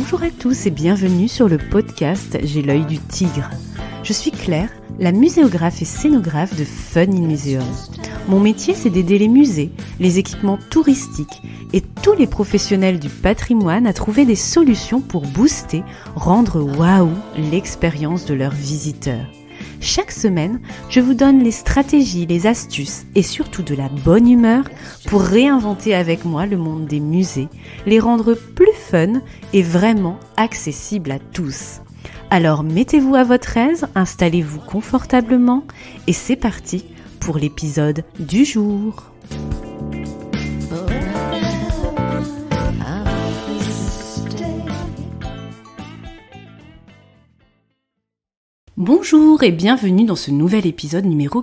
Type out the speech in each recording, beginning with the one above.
Bonjour à tous et bienvenue sur le podcast J'ai l'œil du tigre. Je suis Claire, la muséographe et scénographe de Fun in Museum. Mon métier, c'est d'aider les musées, les équipements touristiques et tous les professionnels du patrimoine à trouver des solutions pour booster, rendre waouh l'expérience de leurs visiteurs. Chaque semaine, je vous donne les stratégies, les astuces et surtout de la bonne humeur pour réinventer avec moi le monde des musées, les rendre plus fun et vraiment accessibles à tous. Alors mettez-vous à votre aise, installez-vous confortablement et c'est parti pour l'épisode du jour. Bonjour et bienvenue dans ce nouvel épisode numéro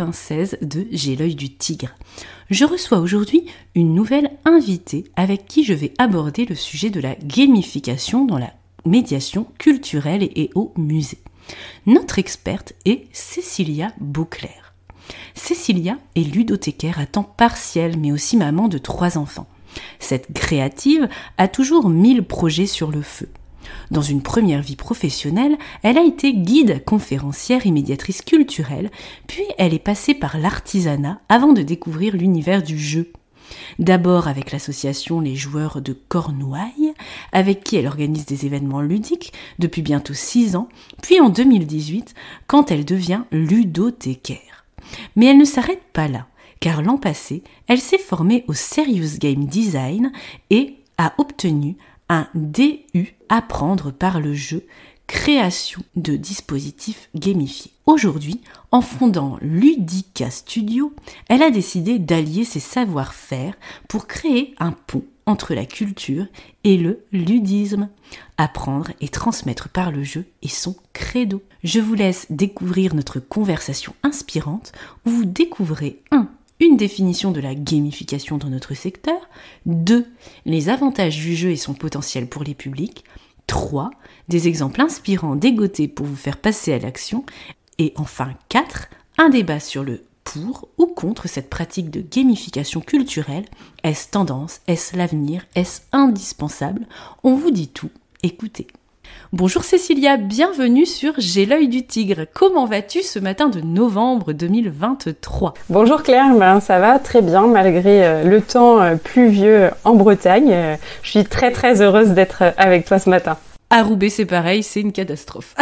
96 de J'ai l'œil du tigre. Je reçois aujourd'hui une nouvelle invitée avec qui je vais aborder le sujet de la gamification dans la médiation culturelle et au musée. Notre experte est Cécilia Beauclerc. Cécilia est ludothécaire à temps partiel mais aussi maman de 3 enfants. Cette créative a toujours 1000 projets sur le feu. Dans une première vie professionnelle, elle a été guide, conférencière et médiatrice culturelle, puis elle est passée par l'artisanat avant de découvrir l'univers du jeu. D'abord avec l'association Les Joueurs de Cornouailles, avec qui elle organise des événements ludiques depuis bientôt 6 ans, puis en 2018, quand elle devient ludothécaire. Mais elle ne s'arrête pas là, car l'an passé, elle s'est formée au Serious Game Design et a obtenu un DU Apprendre par le jeu, création de dispositifs gamifiés. Aujourd'hui, en fondant Ludica Studio, elle a décidé d'allier ses savoir-faire pour créer un pont entre la culture et le ludisme. Apprendre et transmettre par le jeu est son credo. Je vous laisse découvrir notre conversation inspirante où vous découvrez une définition de la gamification dans notre secteur, 2. les avantages du jeu et son potentiel pour les publics, 3. des exemples inspirants dégotés pour vous faire passer à l'action, et enfin 4. un débat sur le pour ou contre cette pratique de gamification culturelle. Est-ce tendance? Est-ce l'avenir? Est-ce indispensable? On vous dit tout, écoutez. Bonjour Cécilia, bienvenue sur J'ai l'œil du tigre. Comment vas-tu ce matin de novembre 2023? Bonjour Claire, ça va très bien malgré le temps pluvieux en Bretagne. Je suis très très heureuse d'être avec toi ce matin. À Roubaix, c'est pareil, c'est une catastrophe.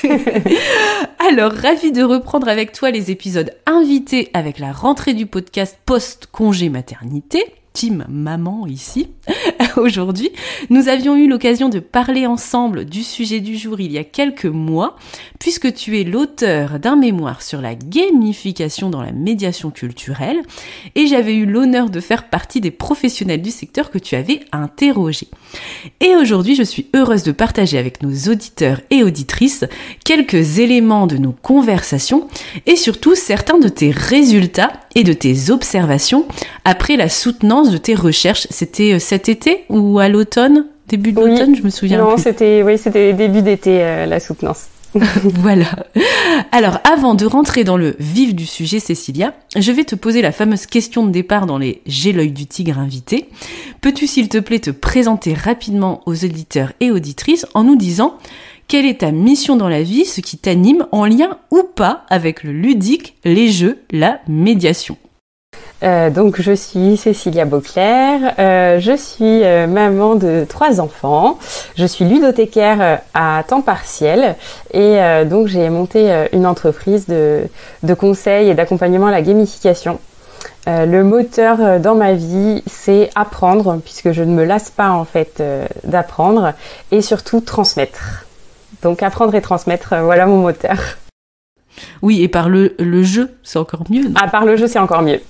Alors, ravie de reprendre avec toi les épisodes invités avec la rentrée du podcast post-congé maternité. Team maman ici. Aujourd'hui, nous avions eu l'occasion de parler ensemble du sujet du jour il y a quelques mois, puisque tu es l'auteur d'un mémoire sur la gamification dans la médiation culturelle, et j'avais eu l'honneur de faire partie des professionnels du secteur que tu avais interrogés. Et aujourd'hui, je suis heureuse de partager avec nos auditeurs et auditrices quelques éléments de nos conversations, et surtout certains de tes résultats et de tes observations après la soutenance de tes recherches. C'était cet été ou à l'automne? Début de l'automne, je me souviens plus. Non, c'était début d'été, la soutenance. Voilà. Alors, avant de rentrer dans le vif du sujet, Cécilia, je vais te poser la fameuse question de départ dans les J'ai l'œil du tigre invités. Peux-tu, s'il te plaît, te présenter rapidement aux auditeurs et auditrices en nous disant quelle est ta mission dans la vie, ce qui t'anime en lien ou pas avec le ludique, les jeux, la médiation? Donc je suis Cécilia Beauclerc, je suis maman de 3 enfants, je suis ludothécaire à temps partiel et donc j'ai monté une entreprise de conseil et d'accompagnement à la gamification. Le moteur dans ma vie, c'est apprendre, puisque je ne me lasse pas en fait d'apprendre, et surtout transmettre. Donc apprendre et transmettre, voilà mon moteur. Oui, et par le jeu, c'est encore mieux, non? Par le jeu, c'est encore mieux.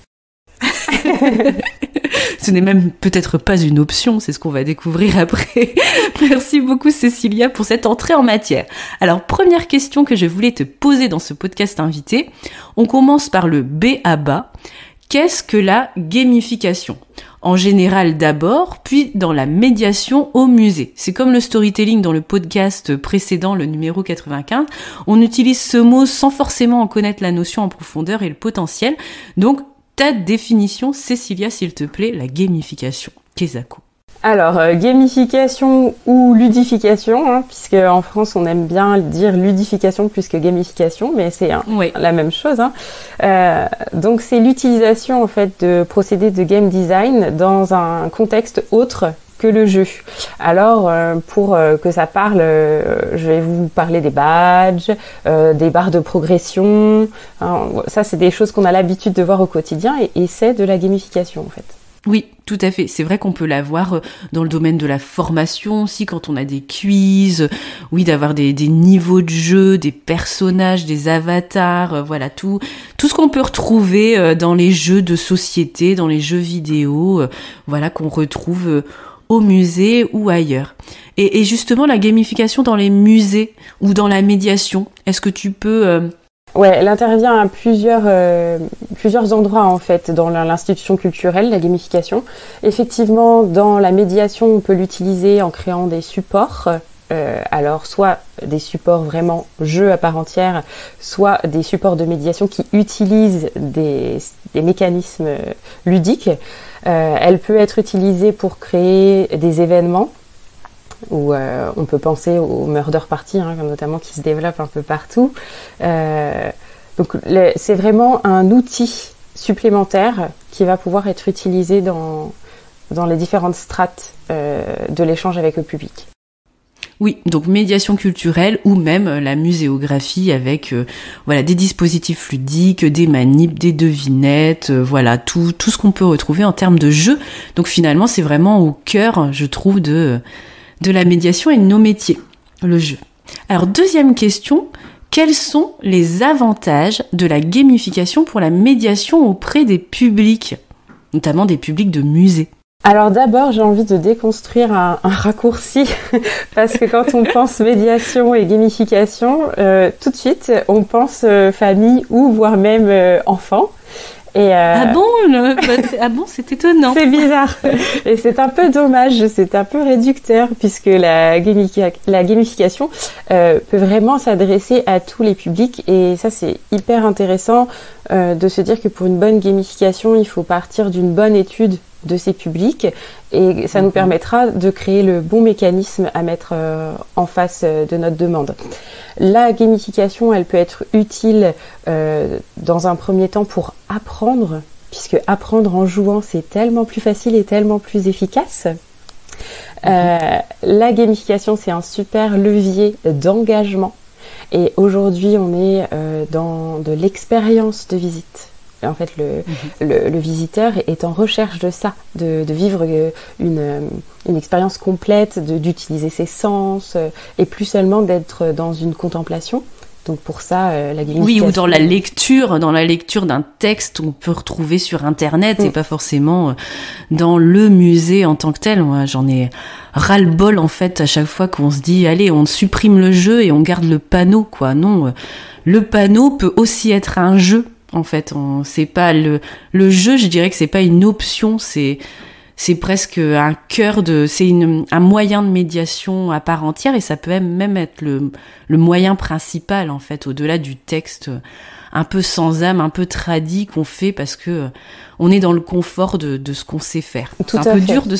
Ce n'est même peut-être pas une option, c'est ce qu'on va découvrir après. Merci beaucoup Cécilia pour cette entrée en matière. Alors, première question que je voulais te poser dans ce podcast invité. On commence par le B à bas. Qu'est-ce que la gamification? En général d'abord, puis dans la médiation au musée. C'est comme le storytelling dans le podcast précédent, le numéro 95. On utilise ce mot sans forcément en connaître la notion en profondeur et le potentiel. Donc, ta définition, Cécilia, s'il te plaît, la gamification. Qu'est-ce que Alors, gamification ou ludification, hein, puisque en France on aime bien dire ludification plus que gamification, mais c'est la même chose. Hein. Donc c'est l'utilisation en fait de procédés de game design dans un contexte autre que le jeu. Alors, pour que ça parle, je vais vous parler des badges, des barres de progression. Hein, ça, c'est des choses qu'on a l'habitude de voir au quotidien et c'est de la gamification en fait. Oui, tout à fait. C'est vrai qu'on peut l'avoir dans le domaine de la formation aussi, quand on a des quiz, oui, d'avoir des niveaux de jeu, des personnages, des avatars, voilà, tout ce qu'on peut retrouver dans les jeux de société, dans les jeux vidéo, voilà, qu'on retrouve au musée ou ailleurs. Et justement, la gamification dans les musées ou dans la médiation, est-ce que tu peux... Ouais, elle intervient à plusieurs endroits en fait dans l'institution culturelle, la gamification. Effectivement, dans la médiation, on peut l'utiliser en créant des supports. Alors, soit des supports vraiment jeux à part entière, soit des supports de médiation qui utilisent des mécanismes ludiques. Elle peut être utilisée pour créer des événements. Où on peut penser aux murder parties, hein, notamment qui se développent un peu partout. Donc c'est vraiment un outil supplémentaire qui va pouvoir être utilisé dans les différentes strates de l'échange avec le public. Oui, donc médiation culturelle ou même la muséographie avec voilà, des dispositifs ludiques, des manips, des devinettes, voilà, tout ce qu'on peut retrouver en termes de jeu. Donc finalement, c'est vraiment au cœur, je trouve, de la médiation et de nos métiers, le jeu. Alors, deuxième question, quels sont les avantages de la gamification pour la médiation auprès des publics, notamment des publics de musées? Alors d'abord, j'ai envie de déconstruire un raccourci, parce que quand on pense médiation et gamification, tout de suite, on pense famille ou voire même enfant. Ah bon, c'est étonnant. C'est bizarre. Et c'est un peu dommage, c'est un peu réducteur puisque la gamification peut vraiment s'adresser à tous les publics et ça c'est hyper intéressant de se dire que pour une bonne gamification, il faut partir d'une bonne étude de ces publics et ça nous permettra de créer le bon mécanisme à mettre en face de notre demande. La gamification, elle peut être utile dans un premier temps pour apprendre, puisque apprendre en jouant, c'est tellement plus facile et tellement plus efficace. La gamification, c'est un super levier d'engagement. Et aujourd'hui, on est dans de l'expérience de visite. En fait, le visiteur est en recherche de ça, de vivre une expérience complète, d'utiliser ses sens, et plus seulement d'être dans une contemplation. Donc pour ça, la gamification... Oui, ou dans la lecture d'un texte qu'on peut retrouver sur Internet et pas forcément dans le musée en tant que tel. Moi, j'en ai ras-le-bol en fait à chaque fois qu'on se dit allez, on supprime le jeu et on garde le panneau, quoi. Non, le panneau peut aussi être un jeu. En fait, c'est pas le jeu, je dirais que c'est pas une option, c'est presque un cœur c'est un moyen de médiation à part entière et ça peut même être le moyen principal en fait, au-delà du texte un peu sans âme, un peu tradi qu'on fait parce que on est dans le confort de ce qu'on sait faire. C'est un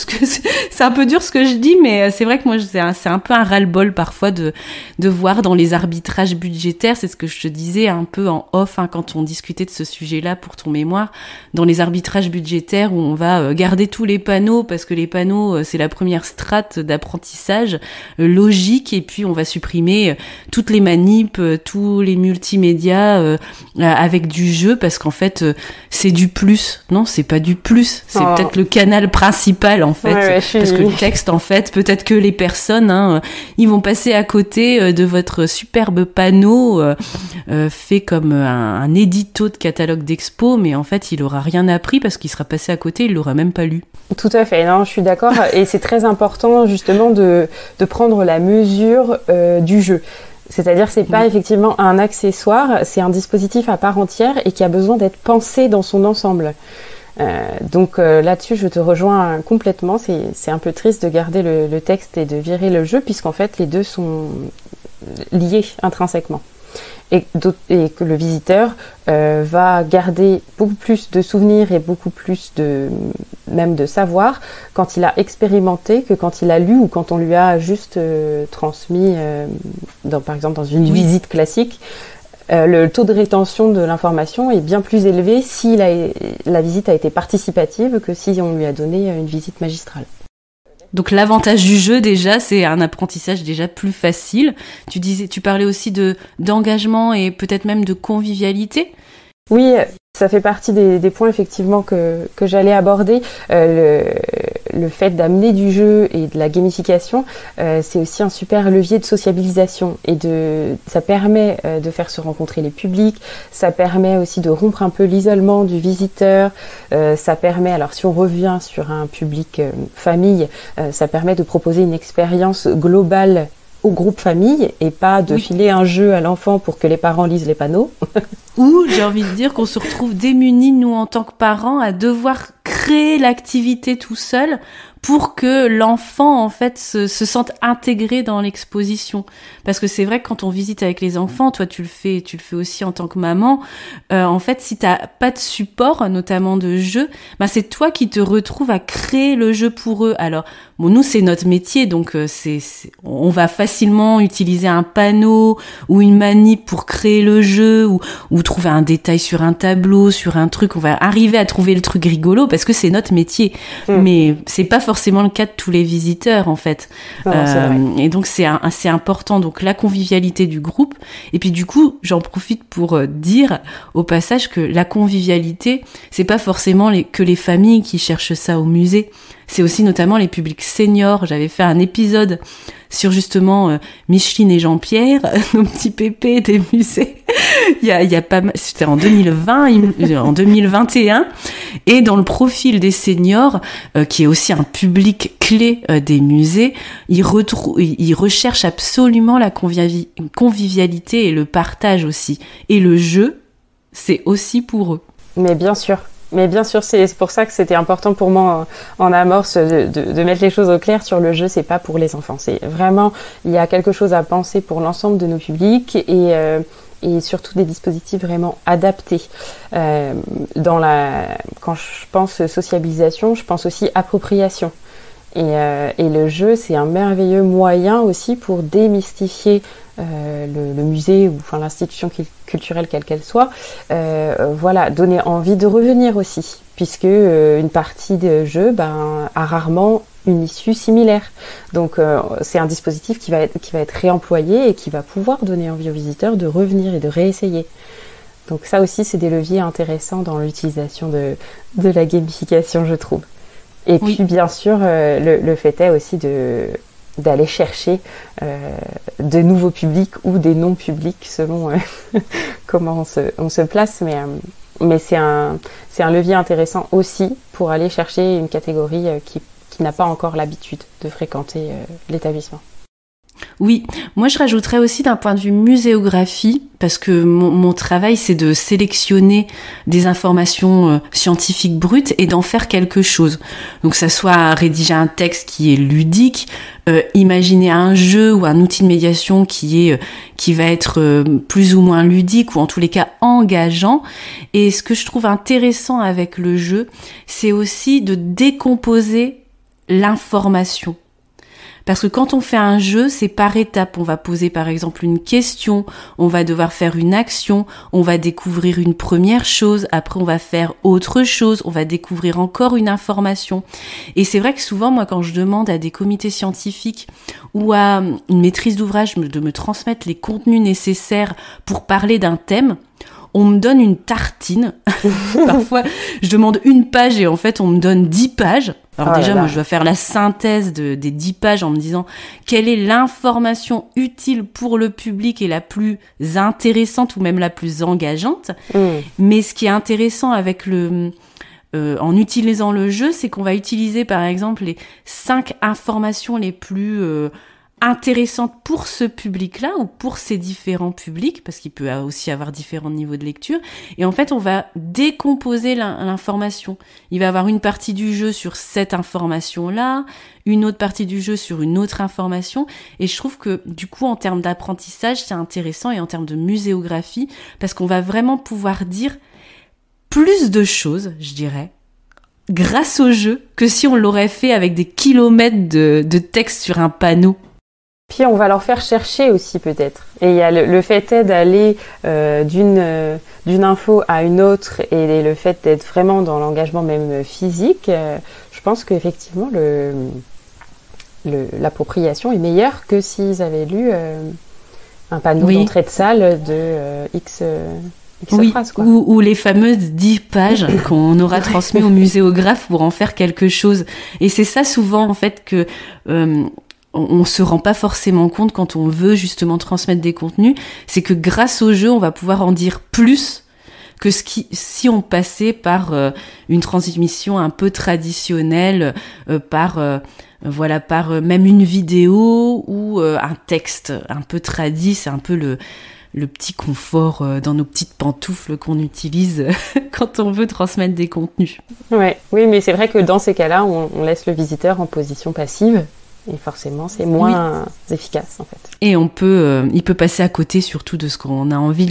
peu dur ce que je dis, mais c'est vrai que moi c'est un peu un ras-le-bol parfois de voir dans les arbitrages budgétaires, c'est ce que je te disais un peu en off quand on discutait de ce sujet-là pour ton mémoire, dans les arbitrages budgétaires où on va garder tous les panneaux parce que les panneaux c'est la première strate d'apprentissage logique et puis on va supprimer toutes les manips, tous les multimédias avec du jeu parce qu'en fait c'est du plus. Non, c'est pas du plus, c'est peut-être le canal principal en fait, parce que le texte en fait, peut-être que les personnes, ils vont passer à côté de votre superbe panneau fait comme un édito de catalogue d'expo, mais en fait il aura rien appris parce qu'il sera passé à côté, il l'aura même pas lu. Tout à fait, non, je suis d'accord, et c'est très important justement de prendre la mesure du jeu. C'est-à-dire c'est pas effectivement un accessoire, c'est un dispositif à part entière et qui a besoin d'être pensé dans son ensemble. Donc là-dessus je te rejoins complètement, c'est un peu triste de garder le texte et de virer le jeu puisqu'en fait les deux sont liés intrinsèquement. et que le visiteur va garder beaucoup plus de souvenirs et beaucoup plus même de savoir quand il a expérimenté que quand il a lu ou quand on lui a juste transmis, par exemple dans une visite classique. Le taux de rétention de l'information est bien plus élevé si la visite a été participative que si on lui a donné une visite magistrale. Donc l'avantage du jeu déjà, c'est un apprentissage déjà plus facile. Tu parlais aussi d'engagement et peut-être même de convivialité. Oui, ça fait partie des points effectivement que j'allais aborder. Le fait d'amener du jeu et de la gamification, c'est aussi un super levier de sociabilisation et ça permet de faire se rencontrer les publics, ça permet aussi de rompre un peu l'isolement du visiteur, ça permet, alors si on revient sur un public famille, ça permet de proposer une expérience globale au groupe famille et pas de filer un jeu à l'enfant pour que les parents lisent les panneaux. Ou j'ai envie de dire qu'on se retrouve démunis, nous en tant que parents, à devoir créer l'activité tout seul pour que l'enfant en fait se sente intégré dans l'exposition. Parce que c'est vrai que quand on visite avec les enfants, toi tu le fais aussi en tant que maman, en fait si t'as pas de support, notamment de jeu, c'est toi qui te retrouves à créer le jeu pour eux. Alors bon, nous c'est notre métier, donc on va facilement utiliser un panneau ou une manip pour créer le jeu ou trouver un détail sur un tableau, sur un truc, on va arriver à trouver le truc rigolo parce que c'est notre métier. Mais c'est pas forcément le cas de tous les visiteurs en fait. Et donc c'est important, donc la convivialité du groupe. Et puis du coup j'en profite pour dire au passage que la convivialité, c'est pas forcément que les familles qui cherchent ça au musée, c'est aussi notamment les publics seniors. J'avais fait un épisode sur justement Micheline et Jean-Pierre, nos petits pépés des musées. il y a pas mal, c'était en 2020, en 2021, et dans le profil des seniors, qui est aussi un public clé des musées, ils recherchent absolument la convivialité et le partage aussi. Et le jeu, c'est aussi pour eux. Mais bien sûr, c'est pour ça que c'était important pour moi en amorce de mettre les choses au clair sur le jeu. C'est pas pour les enfants. C'est vraiment, il y a quelque chose à penser pour l'ensemble de nos publics et surtout des dispositifs vraiment adaptés. Quand je pense sociabilisation, je pense aussi appropriation. Et le jeu, c'est un merveilleux moyen aussi pour démystifier le musée ou enfin l'institution culturelle quelle qu'elle soit, donner envie de revenir aussi, puisque une partie de jeu a rarement une issue similaire. Donc c'est un dispositif qui va être réemployé et qui va pouvoir donner envie aux visiteurs de revenir et de réessayer. Donc ça aussi, c'est des leviers intéressants dans l'utilisation de la gamification, je trouve. Et puis bien sûr, le fait est aussi d'aller chercher de nouveaux publics ou des non-publics selon comment on se place, mais c'est un levier intéressant aussi pour aller chercher une catégorie qui n'a pas encore l'habitude de fréquenter l'établissement. Oui, moi je rajouterais aussi d'un point de vue muséographie, parce que mon travail c'est de sélectionner des informations scientifiques brutes et d'en faire quelque chose. Donc ça soit rédiger un texte qui est ludique, imaginer un jeu ou un outil de médiation qui va être plus ou moins ludique ou en tous les cas engageant. Et ce que je trouve intéressant avec le jeu, c'est aussi de décomposer l'information. Parce que quand on fait un jeu, c'est par étapes. On va poser par exemple une question, on va devoir faire une action, on va découvrir une première chose, après on va faire autre chose, on va découvrir encore une information. Et c'est vrai que souvent, moi, quand je demande à des comités scientifiques ou à une maîtrise d'ouvrage de me transmettre les contenus nécessaires pour parler d'un thème, on me donne une tartine. Parfois, je demande une page et en fait, on me donne 10 pages. Alors moi, je dois faire la synthèse des 10 pages en me disant quelle est l'information utile pour le public et la plus intéressante ou même la plus engageante. Mais ce qui est intéressant avec en utilisant le jeu, c'est qu'on va utiliser par exemple les 5 informations les plus intéressante pour ce public-là ou pour ces différents publics, parce qu'il peut aussi avoir différents niveaux de lecture. Et en fait, on va décomposer l'information. Il va avoir une partie du jeu sur cette information-là, une autre partie du jeu sur une autre information. Et je trouve que, du coup, en termes d'apprentissage, c'est intéressant, et en termes de muséographie, parce qu'on va vraiment pouvoir dire plus de choses, je dirais, grâce au jeu, que si on l'aurait fait avec des kilomètres de texte sur un panneau. Puis on va leur faire chercher aussi peut-être. Et il y a le fait d'aller d'une info à une autre, et le fait d'être vraiment dans l'engagement même physique. Je pense qu'effectivement l'appropriation est meilleure que s'ils avaient lu un panneau d'entrée de salle de X phrases, quoi. Ou les fameuses 10 pages qu'on aura transmis au muséographe pour en faire quelque chose. Et c'est ça souvent en fait que on se rend pas forcément compte quand on veut justement transmettre des contenus, c'est que grâce au jeu, on va pouvoir en dire plus que si on passait par une transmission un peu traditionnelle, par même une vidéo ou un texte un peu tradi. C'est un peu le petit confort dans nos petites pantoufles qu'on utilise quand on veut transmettre des contenus. Ouais, oui, mais c'est vrai que dans ces cas-là, on laisse le visiteur en position passive. Et forcément, c'est moins efficace, en fait. Et il peut passer à côté surtout de ce qu'on a envie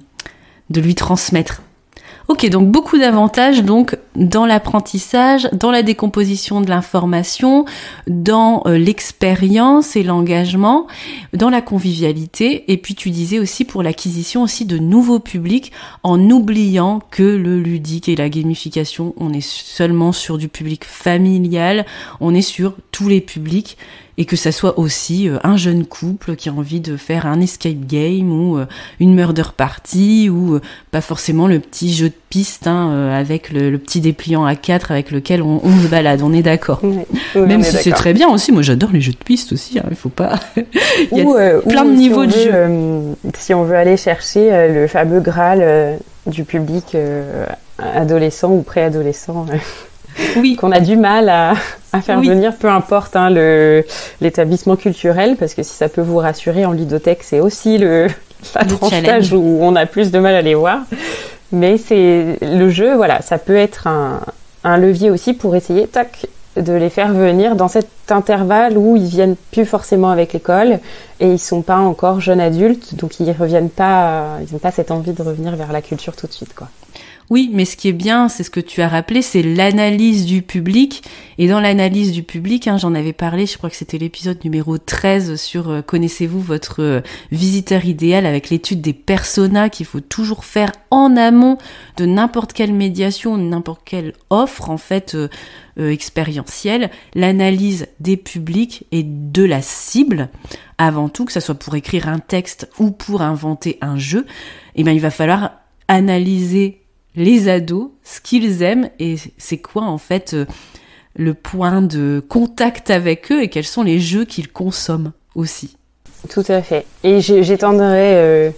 de lui transmettre. Ok, donc beaucoup d'avantages donc dans l'apprentissage, dans la décomposition de l'information, dans l'expérience et l'engagement, dans la convivialité, et puis tu disais aussi pour l'acquisition aussi de nouveaux publics, en oubliant que le ludique et la gamification, on est seulement sur du public familial, on est sur tous les publics, et que ça soit aussi un jeune couple qui a envie de faire un escape game ou une murder party ou pas forcément le petit jeu de piste avec le petit dépliant A4 avec lequel on se balade, on est d'accord. Oui, même si c'est très bien aussi, moi j'adore les jeux de piste aussi, il faut pas... Il y a plein de niveaux de jeu. Si on veut aller chercher le fameux Graal du public adolescent ou préadolescent... qu'on a du mal à faire venir, peu importe l'établissement culturel, parce que si ça peut vous rassurer, en ludothèque, c'est aussi la tranche d'âge où on a plus de mal à les voir. Mais c'est le jeu, voilà, ça peut être un levier aussi pour essayer, de les faire venir dans cet intervalle où ils viennent plus forcément avec l'école et ils sont pas encore jeunes adultes, donc ils n'ont pas cette envie de revenir vers la culture tout de suite, quoi. Oui, mais ce qui est bien, c'est ce que tu as rappelé, c'est l'analyse du public. Et dans l'analyse du public, j'en avais parlé, je crois que c'était l'épisode numéro 13 sur connaissez-vous votre visiteur idéal, avec l'étude des personas qu'il faut toujours faire en amont de n'importe quelle médiation, n'importe quelle offre en fait expérientielle, l'analyse des publics et de la cible avant tout, que ça soit pour écrire un texte ou pour inventer un jeu. Et il va falloir analyser les ados, ce qu'ils aiment et c'est quoi en fait le point de contact avec eux et quels sont les jeux qu'ils consomment aussi. Tout à fait. Et j'étendrai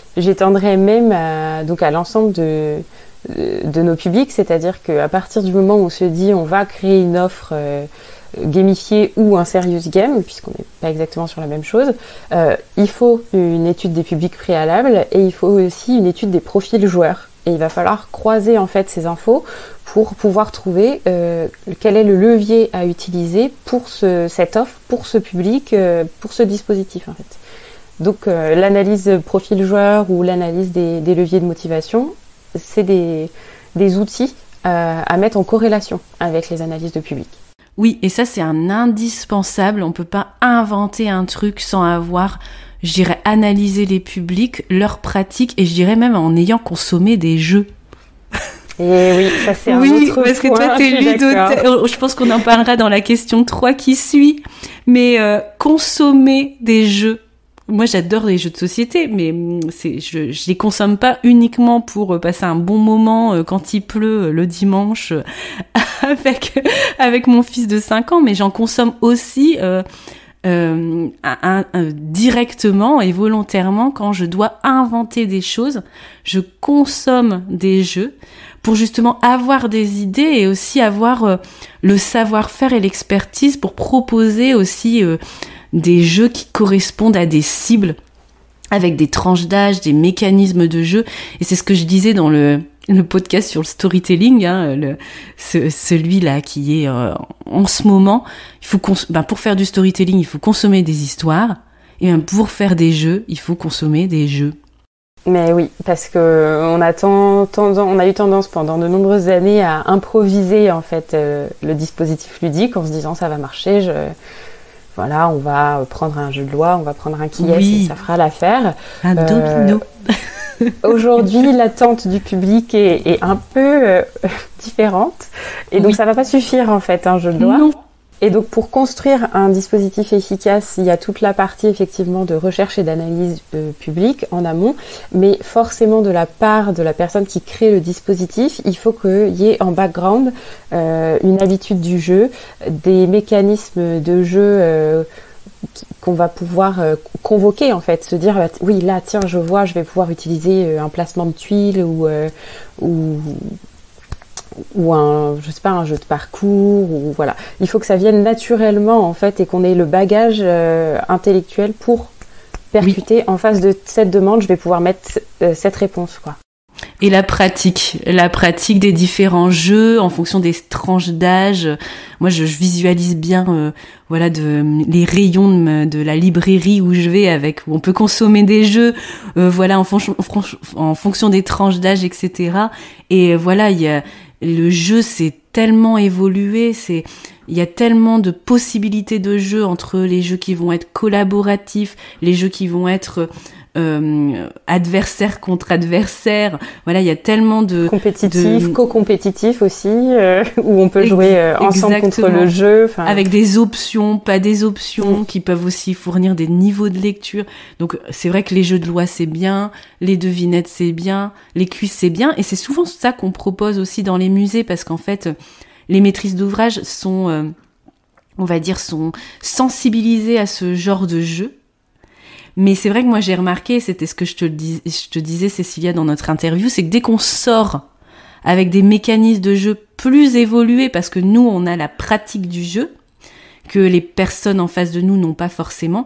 même à l'ensemble de nos publics, c'est-à-dire qu'à partir du moment où on se dit on va créer une offre gamifiée ou un serious game, puisqu'on n'est pas exactement sur la même chose, il faut une étude des publics préalables et il faut aussi une étude des profils joueurs. Et il va falloir croiser en fait ces infos pour pouvoir trouver quel est le levier à utiliser pour cette offre, pour ce public, pour ce dispositif en fait. Donc l'analyse profil joueur ou l'analyse des leviers de motivation, c'est des outils à mettre en corrélation avec les analyses de public. Oui, et ça c'est un indispensable, on peut pas inventer un truc sans avoir... Je dirais analyser les publics, leurs pratiques, et je dirais même en ayant consommé des jeux. Et oui, ça c'est un autre point. Oui, parce que toi t'es ludothèque. Je pense qu'on en parlera dans la question 3 qui suit. Mais consommer des jeux. Moi j'adore les jeux de société, mais je les consomme pas uniquement pour passer un bon moment quand il pleut le dimanche avec mon fils de 5 ans, mais j'en consomme aussi... directement et volontairement quand je dois inventer des choses, je consomme des jeux pour justement avoir des idées et aussi avoir le savoir-faire et l'expertise pour proposer aussi des jeux qui correspondent à des cibles, avec des tranches d'âge, des mécanismes de jeu. Et c'est ce que je disais dans le podcast sur le storytelling, hein, celui-là qui est en ce moment. Il faut pour faire du storytelling, il faut consommer des histoires. Et même pour faire des jeux, il faut consommer des jeux. Mais oui, parce que on a eu tendance pendant de nombreuses années à improviser en fait le dispositif ludique en se disant ça va marcher. Voilà, on va prendre un jeu de loi, on va prendre un qui est et ça fera l'affaire. Un domino. Aujourd'hui, l'attente du public est un peu différente et donc ça va pas suffire en fait un jeu de loi. Non. Et donc pour construire un dispositif efficace, il y a toute la partie effectivement de recherche et d'analyse publique en amont, mais forcément de la part de la personne qui crée le dispositif, il faut qu'il y ait en background une habitude du jeu, des mécanismes de jeu qu'on va pouvoir convoquer en fait, se dire oui là tiens je vais pouvoir utiliser un placement de tuiles ou un jeu de parcours ou voilà. Il faut que ça vienne naturellement en fait et qu'on ait le bagage intellectuel pour percuter en face de cette demande, je vais pouvoir mettre cette réponse quoi. Et la pratique des différents jeux en fonction des tranches d'âge. Moi, je visualise bien, les rayons de la librairie où je vais où on peut consommer des jeux, en fonction des tranches d'âge, etc. Et voilà, le jeu s'est tellement évolué, il y a tellement de possibilités de jeux entre les jeux qui vont être collaboratifs, les jeux qui vont être adversaire contre adversaire. Voilà, il y a tellement de co-compétitif aussi, où on peut jouer ensemble contre le jeu. Avec des options, pas des options, qui peuvent aussi fournir des niveaux de lecture. Donc c'est vrai que les jeux de loi c'est bien, les devinettes c'est bien, les quiz c'est bien, et c'est souvent ça qu'on propose aussi dans les musées, parce qu'en fait les maîtrises d'ouvrage sont sensibilisées à ce genre de jeu. Mais c'est vrai que moi j'ai remarqué, c'était ce que je te disais Cécilia dans notre interview, c'est que dès qu'on sort avec des mécanismes de jeu plus évolués, parce que nous on a la pratique du jeu, que les personnes en face de nous n'ont pas forcément,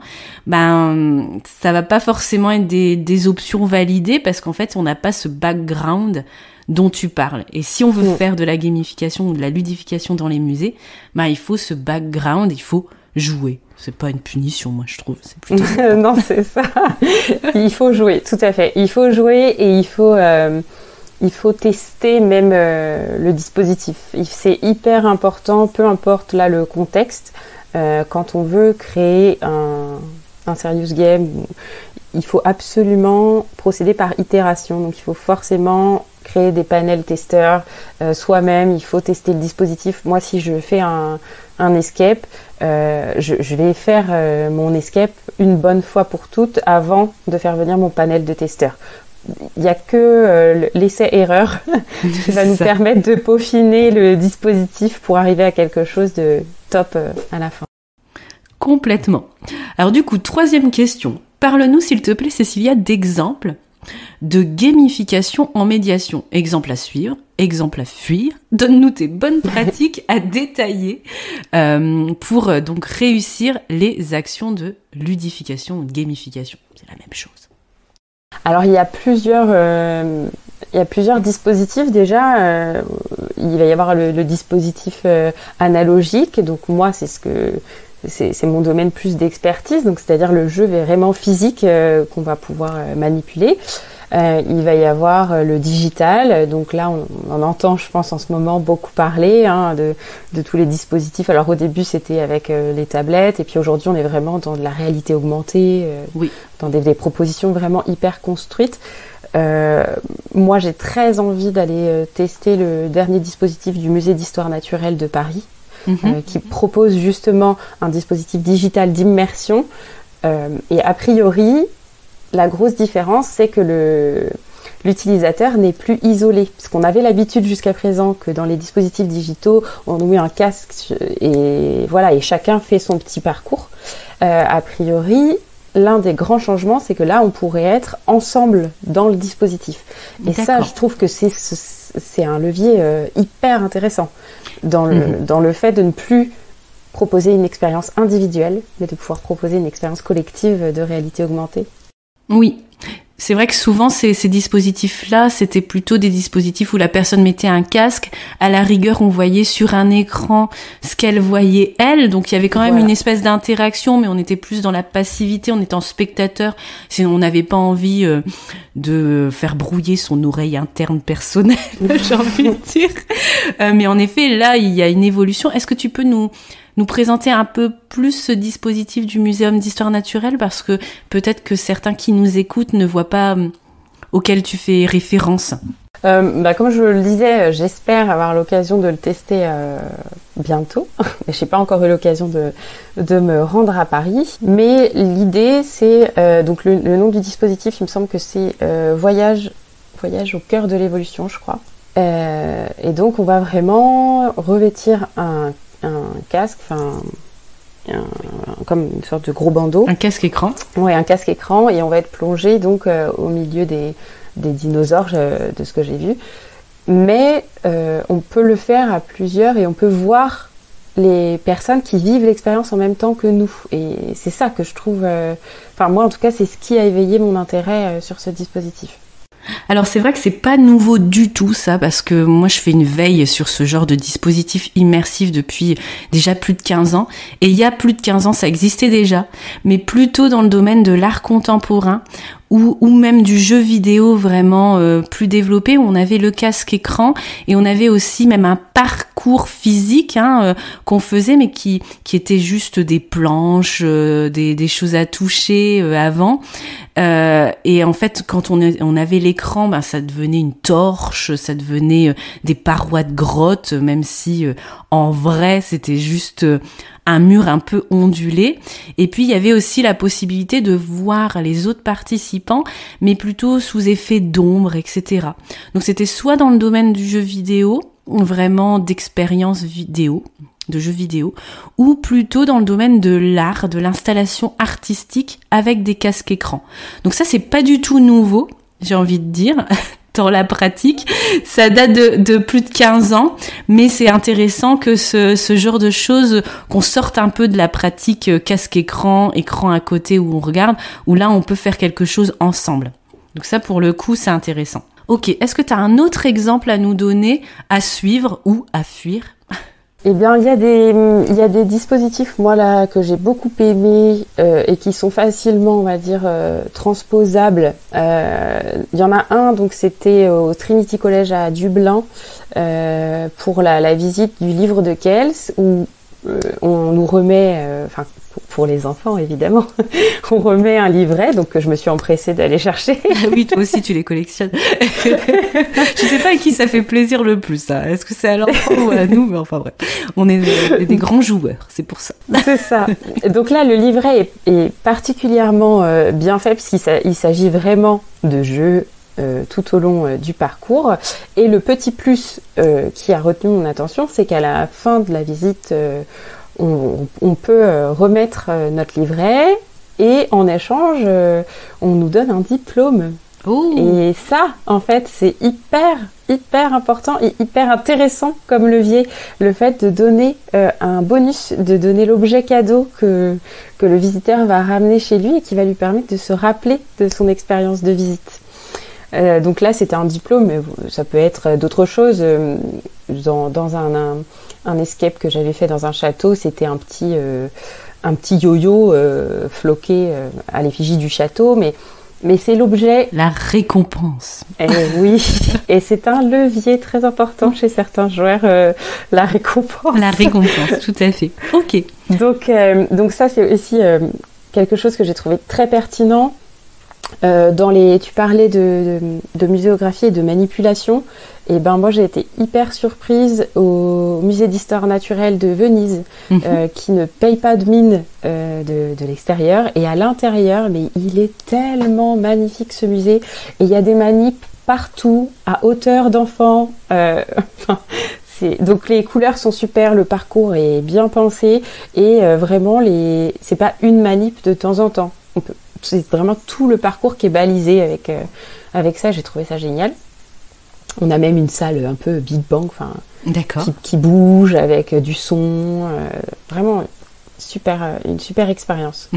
ça va pas forcément être des options validées, parce qu'en fait on n'a pas ce background dont tu parles. Et si on veut faire de la gamification ou de la ludification dans les musées, il faut ce background, il faut jouer. C'est pas une punition, moi, je trouve. C'est plutôt... Non, c'est ça. Il faut jouer, tout à fait. Il faut jouer et il faut tester même le dispositif. C'est hyper important, peu importe là le contexte. Quand on veut créer un serious game, il faut absolument procéder par itération. Donc, il faut forcément créer des panels testeurs soi-même. Il faut tester le dispositif. Moi, si je fais un escape, je vais faire mon escape une bonne fois pour toutes avant de faire venir mon panel de testeurs. Il n'y a que l'essai-erreur qui va nous permettre de peaufiner le dispositif pour arriver à quelque chose de top à la fin. Complètement. Alors du coup, troisième question. Parle-nous s'il te plaît, Cécilia, d'exemples de gamification en médiation. Exemple à suivre, exemple à fuir. Donne-nous tes bonnes pratiques à détailler pour donc réussir les actions de ludification ou de gamification. C'est la même chose. Alors il y a plusieurs dispositifs déjà. Il va y avoir le dispositif analogique. Donc moi c'est mon domaine plus d'expertise, donc c'est-à-dire le jeu vraiment physique qu'on va pouvoir manipuler. Il va y avoir le digital, donc là on entend je pense en ce moment beaucoup parler de tous les dispositifs. Alors au début c'était avec les tablettes et puis aujourd'hui on est vraiment dans de la réalité augmentée, dans des propositions vraiment hyper construites. Moi j'ai très envie d'aller tester le dernier dispositif du musée d'histoire naturelle de Paris. Qui propose justement un dispositif digital d'immersion. Et a priori, la grosse différence, c'est que l'utilisateur n'est plus isolé. Parce qu'on avait l'habitude jusqu'à présent que dans les dispositifs digitaux, on met un casque et voilà, et chacun fait son petit parcours. A priori, l'un des grands changements, c'est que là, on pourrait être ensemble dans le dispositif. Et ça, je trouve que c'est un levier hyper intéressant dans le fait de ne plus proposer une expérience individuelle, mais de pouvoir proposer une expérience collective de réalité augmentée. Oui. C'est vrai que souvent, ces dispositifs-là, c'était plutôt des dispositifs où la personne mettait un casque. À la rigueur, on voyait sur un écran ce qu'elle voyait elle. Donc, il y avait quand même une espèce d'interaction, mais on était plus dans la passivité, on était en spectateur. On n'avait pas envie de faire brouiller son oreille interne personnelle, j'ai envie de dire. Mais en effet, là, il y a une évolution. Est-ce que tu peux nous présenter un peu plus ce dispositif du Muséum d'Histoire Naturelle, parce que peut-être que certains qui nous écoutent ne voient pas auquel tu fais référence. Comme je le disais, j'espère avoir l'occasion de le tester bientôt. Mais je n'ai pas encore eu l'occasion de me rendre à Paris. Mais l'idée, c'est donc le nom du dispositif, il me semble que c'est Voyage au cœur de l'évolution, je crois. Et donc, on va vraiment revêtir un casque, comme une sorte de gros bandeau. Un casque écran. Ouais, un casque écran, et on va être plongé donc au milieu des dinosaures, de ce que j'ai vu. Mais on peut le faire à plusieurs et on peut voir les personnes qui vivent l'expérience en même temps que nous. Et c'est ça que je trouve... moi, en tout cas, c'est ce qui a éveillé mon intérêt sur ce dispositif. Alors c'est vrai que c'est pas nouveau du tout ça, parce que moi je fais une veille sur ce genre de dispositif immersif depuis déjà plus de 15 ans, et il y a plus de 15 ans ça existait déjà, mais plutôt dans le domaine de l'art contemporain ou même du jeu vidéo vraiment plus développé, où on avait le casque écran et on avait aussi même un parcours physique qu'on faisait, mais qui était juste des planches, des choses à toucher avant. Et en fait, quand on avait l'écran, ça devenait une torche, ça devenait des parois de grotte, même si en vrai c'était juste un mur un peu ondulé. Et puis il y avait aussi la possibilité de voir les autres participants, mais plutôt sous effet d'ombre, etc. Donc c'était soit dans le domaine du jeu vidéo, vraiment d'expérience vidéo, de jeux vidéo, ou plutôt dans le domaine de l'art, de l'installation artistique avec des casques écrans. Donc ça, c'est pas du tout nouveau, j'ai envie de dire, dans la pratique. Ça date de plus de 15 ans, mais c'est intéressant que ce genre de choses, qu'on sorte un peu de la pratique casque-écran, écran à côté où on regarde, où là, on peut faire quelque chose ensemble. Donc ça, pour le coup, c'est intéressant. Ok, est-ce que tu as un autre exemple à nous donner, à suivre ou à fuir ? Eh bien, il y a des dispositifs, moi, là, que j'ai beaucoup aimés et qui sont facilement, on va dire, transposables. Il y en a un, donc c'était au Trinity College à Dublin pour la visite du livre de Kells, où on nous remet, pour les enfants évidemment, on remet un livret, donc je me suis empressée d'aller chercher. Oui, toi aussi tu les collectionnes. Je sais pas à qui ça fait plaisir le plus, ça. Est-ce que c'est à l'enfant ou à nous, mais enfin bref, on est des grands joueurs, c'est pour ça. C'est ça. Donc là, le livret est particulièrement bien fait, puisqu'il s'agit vraiment de jeux tout au long du parcours. Et le petit plus qui a retenu mon attention, c'est qu'à la fin de la visite, on peut remettre notre livret et en échange, on nous donne un diplôme. Ooh. Et ça, en fait, c'est hyper important et hyper intéressant comme levier. Le fait de donner un bonus, de donner l'objet cadeau que le visiteur va ramener chez lui et qui va lui permettre de se rappeler de son expérience de visite. Donc là, c'était un diplôme, mais ça peut être d'autres choses. Dans un escape que j'avais fait dans un château, c'était un petit yo-yo floqué à l'effigie du château, mais c'est l'objet... La récompense. Oui, et c'est un levier très important chez certains joueurs, la récompense. La récompense, tout à fait. Ok. Donc ça, c'est aussi quelque chose que j'ai trouvé très pertinent. Tu parlais de muséographie et de manipulation, et moi j'ai été hyper surprise au musée d'histoire naturelle de Venise, qui ne paye pas de mine de l'extérieur, et à l'intérieur, mais il est tellement magnifique ce musée, et il y a des manips partout à hauteur d'enfant. Donc les couleurs sont super, le parcours est bien pensé, et vraiment c'est pas une manip de temps en temps. C'est vraiment tout le parcours qui est balisé avec ça. J'ai trouvé ça génial. On a même une salle un peu Big Bang, enfin, D'accord. qui bouge avec du son. Vraiment une super expérience.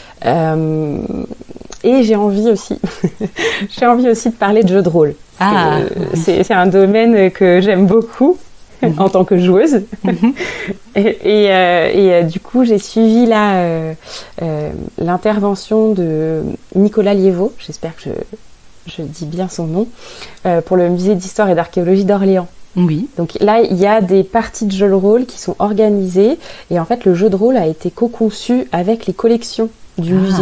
Et j'ai envie aussi de parler de jeux de rôle. Ah, C'est un domaine que j'aime beaucoup en tant que joueuse. Et du coup, j'ai suivi l'intervention de Nicolas Liévaux, j'espère que je dis bien son nom, pour le musée d'histoire et d'archéologie d'Orléans. Oui. Donc là, il y a des parties de jeux de rôle qui sont organisées et en fait, le jeu de rôle a été co-conçu avec les collections du musée.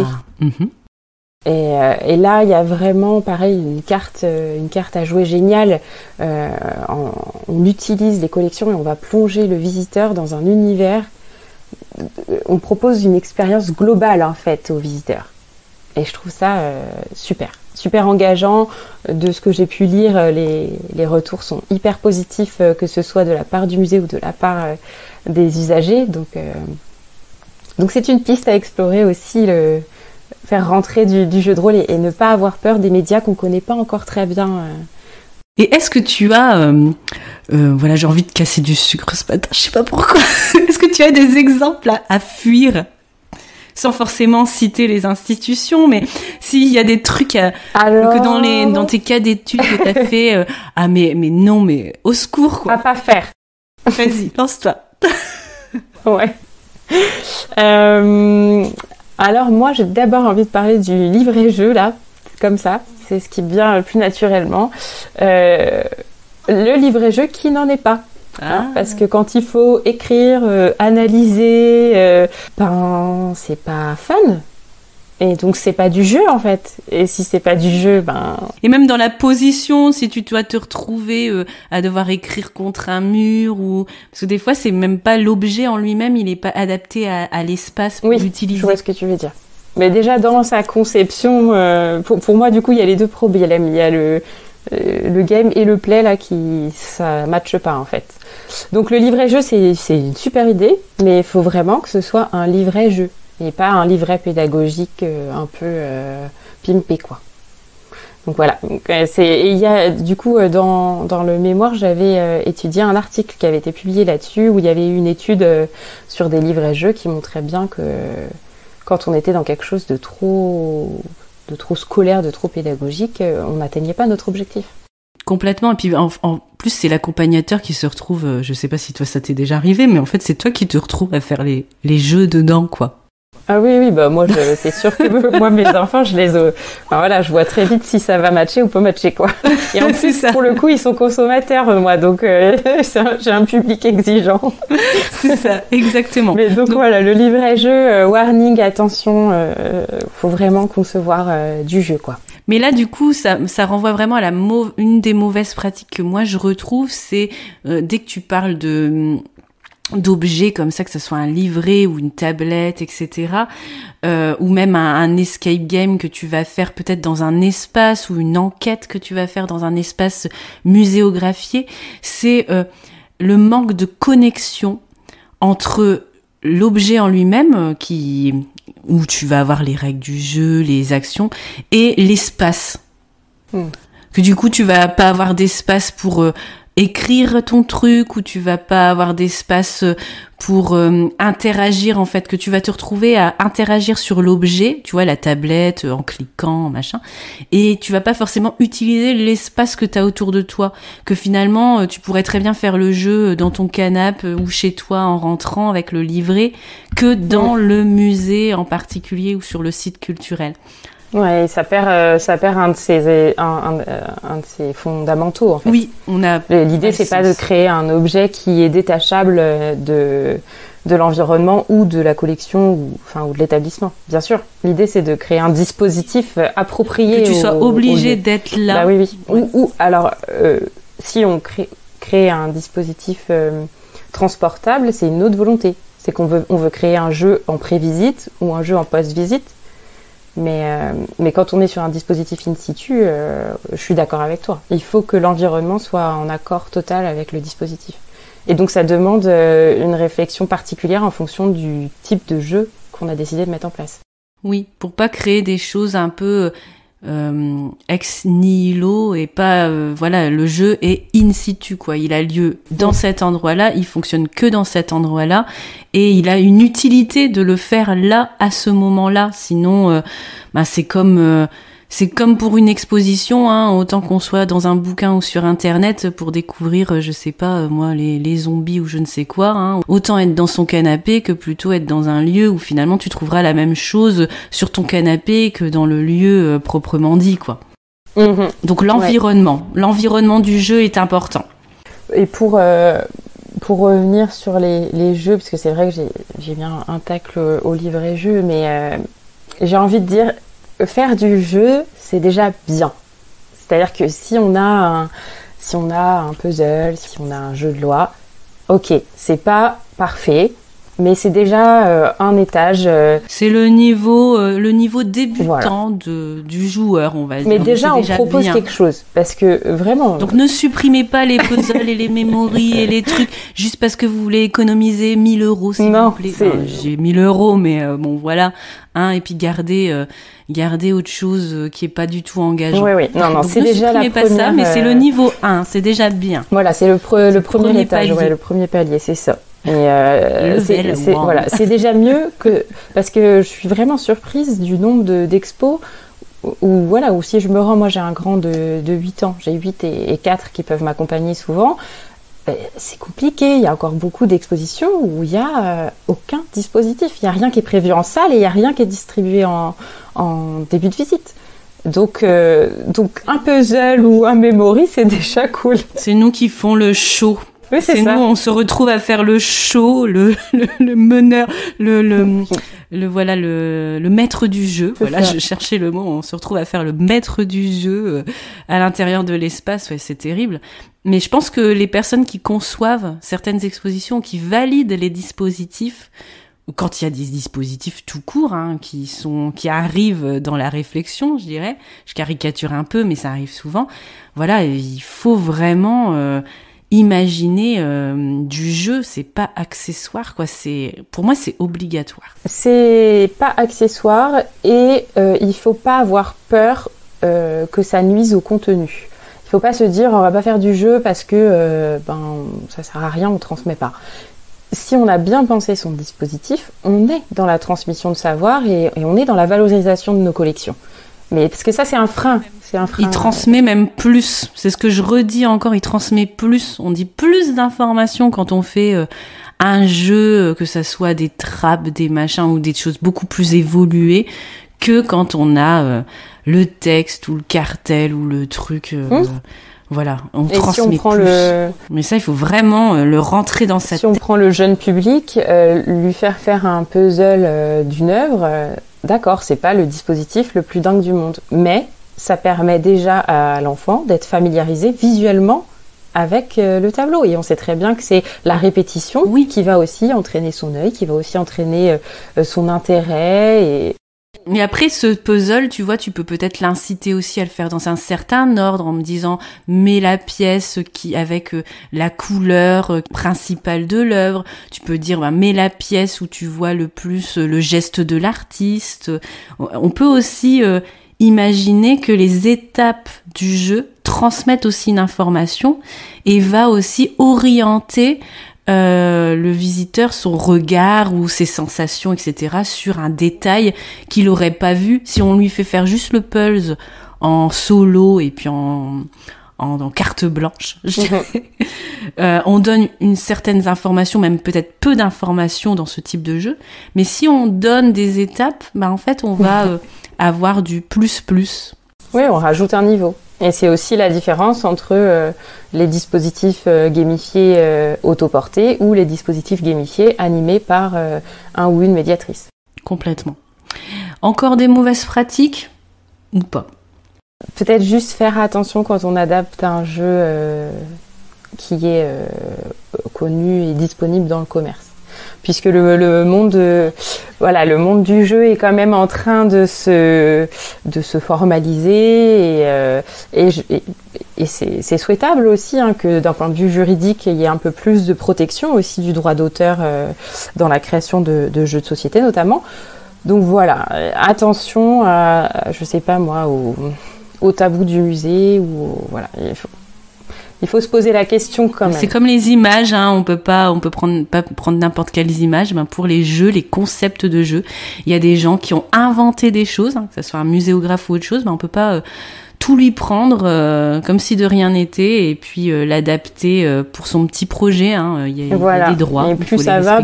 Et là, il y a vraiment, pareil, une carte à jouer géniale. On utilise les collections et on va plonger le visiteur dans un univers. On propose une expérience globale, en fait, aux visiteurs. Et je trouve ça super engageant. De ce que j'ai pu lire, les retours sont hyper positifs, que ce soit de la part du musée ou de la part des usagers. Donc c'est une piste à explorer aussi, faire rentrer du jeu de rôle et ne pas avoir peur des médias qu'on connaît pas encore très bien. Et est-ce que tu as, voilà, j'ai envie de casser du sucre ce matin, je sais pas pourquoi. Est-ce que tu as des exemples à fuir, sans forcément citer les institutions, mais s'il y a des trucs que dans tes cas d'études que t'as fait, mais non, mais au secours quoi. À pas faire. Vas-y, lance-toi. Ouais. Alors moi, j'ai d'abord envie de parler du livret-jeu, là, comme ça. C'est ce qui me vient plus naturellement. Le livret-jeu qui n'en est pas. Parce que quand il faut écrire, analyser, c'est pas fun. Et donc c'est pas du jeu en fait. Et si c'est pas du jeu, Et même dans la position, si tu dois te retrouver à devoir écrire contre un mur parce que des fois c'est même pas l'objet en lui-même, il est pas adapté à l'espace pour l'utiliser. Je vois ce que tu veux dire. Mais déjà dans sa conception, pour moi du coup il y a les deux problèmes. Il y a le game et le play là ça matche pas en fait. Donc le livret-jeu c'est une super idée, mais il faut vraiment que ce soit un livret-jeu. Et pas un livret pédagogique un peu pimpé quoi. Donc voilà. Et il y a du coup dans le mémoire j'avais étudié un article qui avait été publié là-dessus où il y avait eu une étude sur des livrets-jeux qui montrait bien que quand on était dans quelque chose de trop scolaire, de trop pédagogique, on n'atteignait pas notre objectif. Complètement. Et puis en plus c'est l'accompagnateur qui se retrouve. Je sais pas si toi ça t'est déjà arrivé, mais en fait c'est toi qui te retrouves à faire les jeux dedans quoi. Ah oui, moi, c'est sûr que moi, mes enfants, je vois très vite si ça va matcher ou pas matcher, quoi. Et en plus, pour le coup, ils sont consommateurs, moi, donc j'ai un public exigeant. C'est ça, exactement. Mais donc voilà, le livret-jeu, warning, attention, faut vraiment concevoir du jeu, quoi. Mais là, du coup, ça renvoie vraiment à une des mauvaises pratiques que moi je retrouve, c'est dès que tu parles d'objets comme ça, que ce soit un livret ou une tablette, etc., ou même un escape game que tu vas faire peut-être dans un espace ou une enquête que tu vas faire dans un espace muséographié, c'est le manque de connexion entre l'objet en lui-même, où tu vas avoir les règles du jeu, les actions, et l'espace. Que du coup, tu vas pas avoir d'espace pour écrire ton truc, ou tu vas pas avoir d'espace pour interagir, en fait, que tu vas te retrouver à interagir sur l'objet, tu vois, la tablette, en cliquant, machin, et tu vas pas forcément utiliser l'espace que t'as autour de toi, que finalement, tu pourrais très bien faire le jeu dans ton canapé ou chez toi en rentrant avec le livret, que dans le musée en particulier ou sur le site culturel. Ouais, ça perd un de ses fondamentaux en fait. Oui, l'idée c'est pas de créer un objet qui est détachable de l'environnement ou de la collection ou de l'établissement. Bien sûr, l'idée c'est de créer un dispositif approprié. Que tu sois obligé d'être là. Bah oui. Ouais. Ou alors si on crée un dispositif transportable, c'est une autre volonté. C'est qu'on veut créer un jeu en pré-visite ou un jeu en post-visite. Mais quand on est sur un dispositif in situ, je suis d'accord avec toi. Il faut que l'environnement soit en accord total avec le dispositif. Et donc ça demande une réflexion particulière en fonction du type de jeu qu'on a décidé de mettre en place. Oui, pour pas créer des choses un peu ex nihilo et pas voilà, le jeu est in situ quoi, il a lieu dans cet endroit-là, il fonctionne que dans cet endroit-là et il a une utilité de le faire là à ce moment-là, sinon c'est comme pour une exposition, hein, autant qu'on soit dans un bouquin ou sur internet pour découvrir, je sais pas, moi, les zombies ou je ne sais quoi, hein. Autant être dans son canapé que plutôt être dans un lieu où finalement tu trouveras la même chose sur ton canapé que dans le lieu proprement dit, quoi. Mmh. Donc l'environnement du jeu est important. Et pour revenir sur les jeux, parce que c'est vrai que j'ai bien un tacle au livret jeu, mais j'ai envie de dire, faire du jeu, c'est déjà bien. C'est-à-dire que si on a un puzzle, si on a un jeu de loi, ok, c'est pas parfait, mais c'est déjà un étage. C'est le niveau débutant du joueur, on va dire. Mais déjà, on propose bien quelque chose, parce que vraiment. Donc ne supprimez pas les puzzles et les memories et les trucs juste parce que vous voulez économiser 1 000 €, s'il vous plaît. Enfin, j'ai 1 000 €, mais bon voilà. Hein, et puis garder autre chose qui est pas du tout engageant. Oui. Non, c'est déjà la première. Pas ça, mais c'est le niveau 1, c'est déjà bien. Voilà, c'est le premier étage, le premier palier, c'est ça. Et c'est déjà mieux que, parce que je suis vraiment surprise du nombre d'expos où si je me rends, moi j'ai un grand de 8 ans, j'ai 8 et 4 qui peuvent m'accompagner souvent. C'est compliqué, il y a encore beaucoup d'expositions où il n'y a aucun dispositif, il n'y a rien qui est prévu en salle et il n'y a rien qui est distribué en début de visite. Donc un puzzle ou un memory, c'est déjà cool. C'est nous qui font le show. Oui, c'est ça. Nous, on se retrouve à faire le show, le meneur, le maître du jeu. Voilà, je cherchais le mot. On se retrouve à faire le maître du jeu à l'intérieur de l'espace. Ouais, c'est terrible. Mais je pense que les personnes qui conçoivent certaines expositions, qui valident les dispositifs, quand il y a des dispositifs tout court, hein, qui arrivent dans la réflexion, je dirais. Je caricature un peu, mais ça arrive souvent. Voilà, il faut vraiment imaginer du jeu, c'est pas accessoire, quoi. Pour moi, c'est obligatoire. C'est pas accessoire et il faut pas avoir peur que ça nuise au contenu. Il faut pas se dire on va pas faire du jeu parce que ça sert à rien, on transmet pas. Si on a bien pensé son dispositif, on est dans la transmission de savoir et on est dans la valorisation de nos collections. Mais parce que ça, c'est un frein. Il transmet même plus. C'est ce que je redis encore. Il transmet plus. On dit plus d'informations quand on fait un jeu, que ça soit des trappes, des machins ou des choses beaucoup plus évoluées, que quand on a le texte ou le cartel ou le truc. Voilà, on transmet si on plus. Mais ça, il faut vraiment le rentrer dans sa tête. Si on prend le jeune public, lui faire un puzzle d'une œuvre, d'accord, c'est pas le dispositif le plus dingue du monde, mais ça permet déjà à l'enfant d'être familiarisé visuellement avec le tableau. Et on sait très bien que c'est la répétition qui va aussi entraîner son œil, qui va aussi entraîner son intérêt. Mais après, ce puzzle, tu vois, tu peux peut-être l'inciter aussi à le faire dans un certain ordre en me disant, mets la pièce avec la couleur principale de l'œuvre. Tu peux dire, mets la pièce où tu vois le plus le geste de l'artiste. On peut aussi imaginer que les étapes du jeu transmettent aussi une information et va aussi orienter le visiteur, son regard ou ses sensations, etc., sur un détail qu'il n'aurait pas vu si on lui fait faire juste le puzzle en solo et puis en carte blanche. On donne une certaine information, même peut-être peu d'informations dans ce type de jeu, mais si on donne des étapes, en fait, on va avoir du plus. Oui, on rajoute un niveau. Et c'est aussi la différence entre les dispositifs gamifiés autoportés ou les dispositifs gamifiés animés par un ou une médiatrice. Complètement. Encore des mauvaises pratiques ou pas? Peut-être juste faire attention quand on adapte un jeu qui est connu et disponible dans le commerce. Puisque le monde du jeu est quand même en train de se formaliser et c'est souhaitable aussi que d'un point de vue juridique il y ait un peu plus de protection aussi du droit d'auteur dans la création de jeux de société notamment. Donc voilà, attention à, je sais pas moi, au tabou du musée voilà, il faut se poser la question quand même. C'est comme les images, hein, on peut pas prendre n'importe quelles images. Ben pour les jeux, les concepts de jeux, il y a des gens qui ont inventé des choses, hein, que ce soit un muséographe ou autre chose, ben on peut pas tout lui prendre comme si de rien n'était et puis l'adapter pour son petit projet. Hein. Il y a des droits. Et plus ça va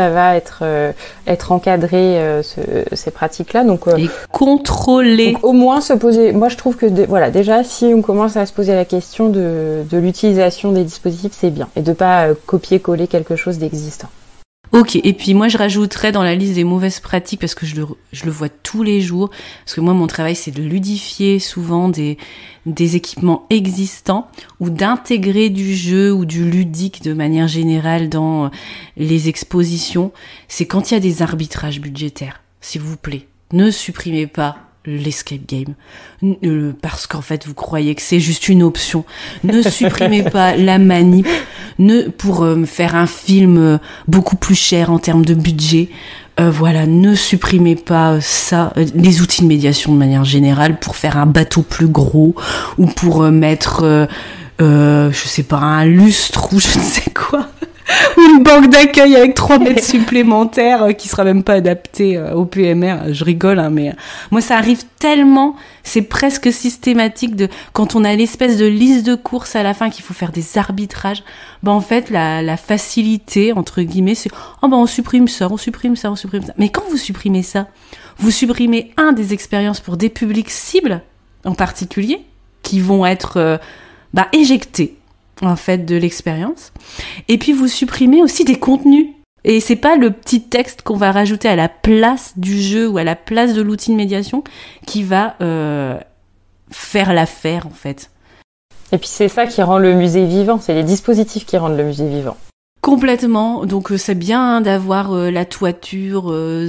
être encadré ces pratiques-là. Donc et contrôler. Donc, au moins se poser. Moi, je trouve que déjà, si on commence à se poser la question de l'utilisation des dispositifs, c'est bien, et de pas copier-coller quelque chose d'existant. Ok, et puis moi je rajouterais dans la liste des mauvaises pratiques, parce que je le vois tous les jours, parce que moi mon travail c'est de ludifier souvent des équipements existants, ou d'intégrer du jeu ou du ludique de manière générale dans les expositions, c'est quand il y a des arbitrages budgétaires. S'il vous plaît, ne supprimez pas l'escape game, parce qu'en fait vous croyez que c'est juste une option. Ne supprimez pas la manip pour faire un film beaucoup plus cher en termes de budget. Voilà, ne supprimez pas ça, les outils de médiation de manière générale, pour faire un bateau plus gros, ou pour mettre je sais pas, un lustre ou je ne sais quoi. Ou une banque d'accueil avec 3 mètres supplémentaires qui sera même pas adaptée au PMR. Je rigole, hein, mais moi ça arrive tellement, c'est presque systématique quand on a l'espèce de liste de courses à la fin qu'il faut faire des arbitrages. En fait la facilité entre guillemets c'est on supprime ça. Mais quand vous supprimez ça, vous supprimez des expériences pour des publics cibles en particulier qui vont être éjectés en fait de l'expérience, et puis vous supprimez aussi des contenus, et c'est pas le petit texte qu'on va rajouter à la place du jeu ou à la place de l'outil de médiation qui va faire l'affaire en fait. Et puis c'est ça qui rend le musée vivant, c'est les dispositifs qui rendent le musée vivant. Complètement, donc c'est bien d'avoir la toiture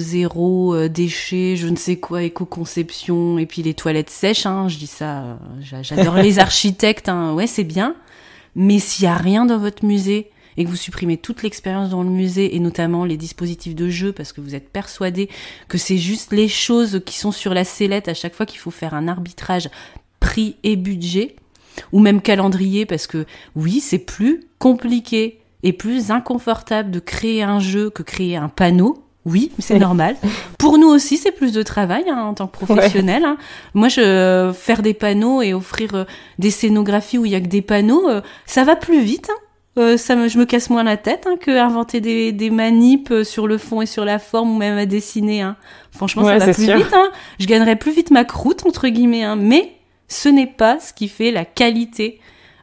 zéro déchet, je ne sais quoi, éco-conception, et puis les toilettes sèches, hein, je dis ça, j'adore les architectes, hein, ouais c'est bien. Mais s'il y a rien dans votre musée et que vous supprimez toute l'expérience dans le musée, et notamment les dispositifs de jeu, parce que vous êtes persuadé que c'est juste les choses qui sont sur la sellette à chaque fois qu'il faut faire un arbitrage prix et budget, ou même calendrier, parce que oui, c'est plus compliqué et plus inconfortable de créer un jeu que créer un panneau. Oui, c'est normal. Pour nous aussi, c'est plus de travail en tant que professionnel. Ouais. Hein. Moi, faire des panneaux et offrir des scénographies où il y a que des panneaux, ça va plus vite. Hein. Je me casse moins la tête que inventer des manips sur le fond et sur la forme, ou même à dessiner. Hein. Franchement, ça va plus vite. Hein. Je gagnerais plus vite ma croûte entre guillemets. Hein. Mais ce n'est pas ce qui fait la qualité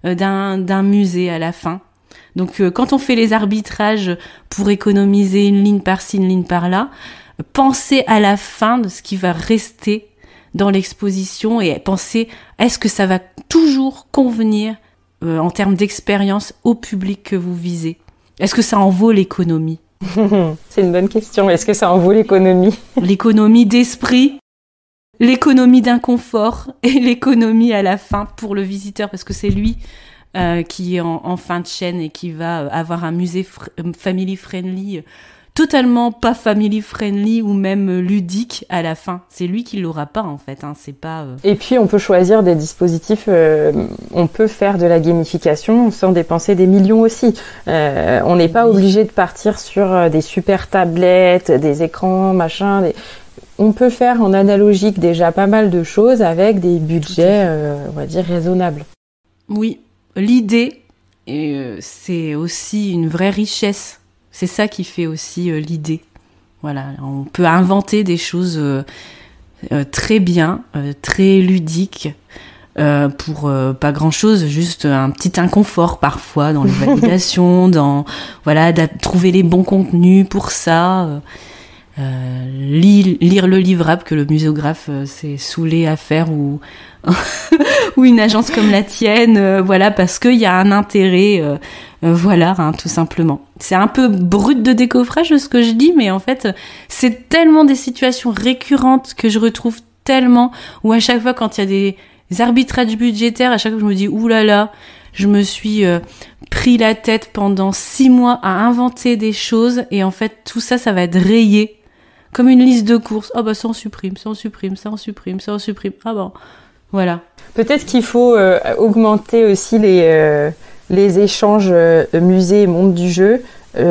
d'un musée à la fin. Donc quand on fait les arbitrages pour économiser une ligne par-ci, une ligne par-là, pensez à la fin de ce qui va rester dans l'exposition, et pensez, est-ce que ça va toujours convenir en termes d'expérience au public que vous visez? Est-ce que ça en vaut l'économie? C'est une bonne question. Est-ce que ça en vaut l'économie? L'économie d'esprit, l'économie d'inconfort et l'économie à la fin pour le visiteur, parce que c'est lui qui est en fin de chaîne et qui va avoir un musée family friendly, totalement pas family friendly ou même ludique à la fin. C'est lui qui l'aura pas en fait. Hein. C'est pas. Et puis on peut choisir des dispositifs. On peut faire de la gamification sans dépenser des millions aussi. On n'est pas obligé de partir sur des super tablettes, des écrans, machin. On peut faire en analogique déjà pas mal de choses avec des budgets, on va dire, raisonnables. Oui. L'idée, c'est aussi une vraie richesse. C'est ça qui fait aussi l'idée. Voilà, on peut inventer des choses très bien, très ludiques, pour pas grand-chose, juste un petit inconfort parfois dans les validations, trouver les bons contenus pour ça. Lire le livrable que le muséographe s'est saoulé à faire, ou ou une agence comme la tienne, parce qu'il y a un intérêt, tout simplement. C'est un peu brut de décoffrage ce que je dis, mais en fait c'est tellement des situations récurrentes que je retrouve tellement, où à chaque fois quand il y a des arbitrages budgétaires, à chaque fois je me dis oulala, je me suis pris la tête pendant 6 mois à inventer des choses, et en fait tout ça va être rayé comme une liste de courses. Ah bah ça on supprime, ça on supprime, ça on supprime, ça on supprime. Ah bon, voilà. Peut-être qu'il faut augmenter aussi les échanges musée et monde du jeu.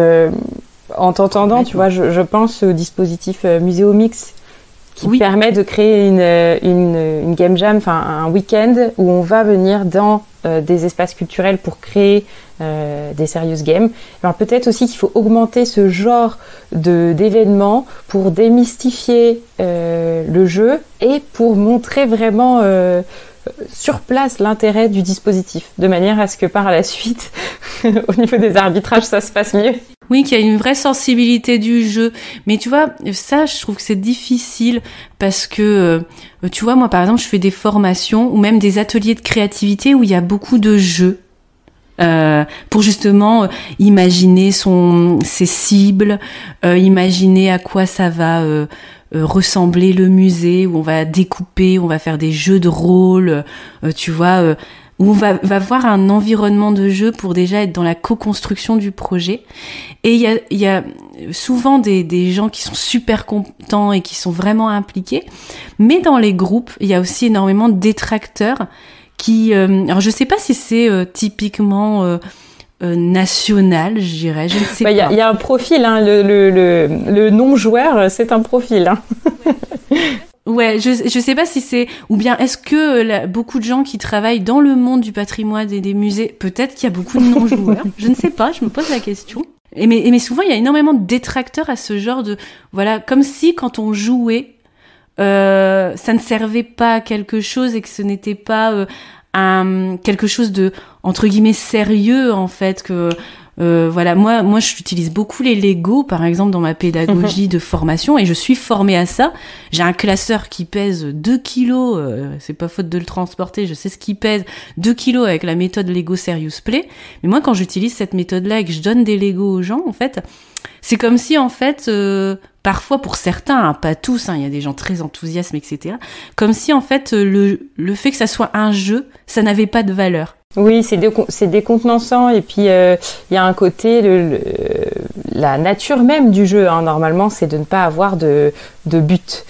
En t'entendant, tu vois, je pense au dispositif Muséomix qui permet de créer une game jam, enfin un week-end où on va venir dans des espaces culturels pour créer des serious games. Alors peut-être aussi qu'il faut augmenter ce genre d'événements pour démystifier le jeu et pour montrer vraiment sur place l'intérêt du dispositif, de manière à ce que par la suite, au niveau des arbitrages, ça se passe mieux. Oui, qu'il y a une vraie sensibilité du jeu. Mais tu vois, ça, je trouve que c'est difficile parce que, tu vois, moi, par exemple, je fais des formations ou même des ateliers de créativité où il y a beaucoup de jeux. Pour justement imaginer ses cibles, imaginer à quoi ça va ressembler le musée, où on va découper, on va faire des jeux de rôle, tu vois, où on va voir un environnement de jeu pour déjà être dans la co-construction du projet. Et il y a souvent des gens qui sont super contents et qui sont vraiment impliqués, mais dans les groupes, il y a aussi énormément de détracteurs qui, alors je sais pas si c'est typiquement national, je dirais, je ne sais pas. Il y a un profil, hein, le non-joueur, c'est un profil. Hein. Ouais, je sais pas si c'est, ou bien est-ce que beaucoup de gens qui travaillent dans le monde du patrimoine et des musées, peut-être qu'il y a beaucoup de non-joueurs, je ne sais pas, je me pose la question. Mais souvent il y a énormément de détracteurs à ce genre de, voilà, comme si quand on jouait, ça ne servait pas à quelque chose et que ce n'était pas quelque chose de entre guillemets sérieux en fait, que voilà, moi j'utilise beaucoup les Lego par exemple dans ma pédagogie de formation et je suis formée à ça. J'ai un classeur qui pèse 2 kilos, c'est pas faute de le transporter, je sais ce qu'il pèse, 2 kilos avec la méthode Lego Serious Play. Mais moi quand j'utilise cette méthode-là et que je donne des Lego aux gens, en fait, c'est comme si en fait parfois pour certains, hein, pas tous, hein, il y a des gens très enthousiastes, etc. Comme si en fait le fait que ça soit un jeu, ça n'avait pas de valeur. Oui, c'est décontenançant et puis il y a un côté la nature même du jeu. Hein, normalement, c'est de ne pas avoir de but.